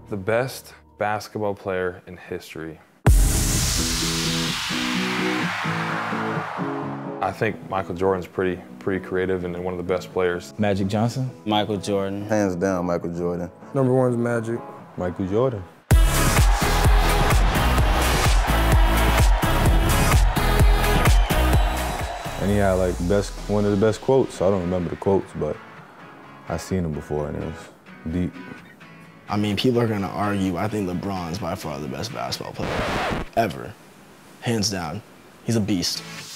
The best basketball player in history. I think Michael Jordan's pretty creative and one of the best players. Magic Johnson? Michael Jordan. Hands down, Michael Jordan. Number one is Magic. Michael Jordan. And he had like one of the best quotes. I don't remember the quotes, but I seen him before and it was deep. I mean, people are gonna argue. I think LeBron's by far the best basketball player ever, hands down. He's a beast.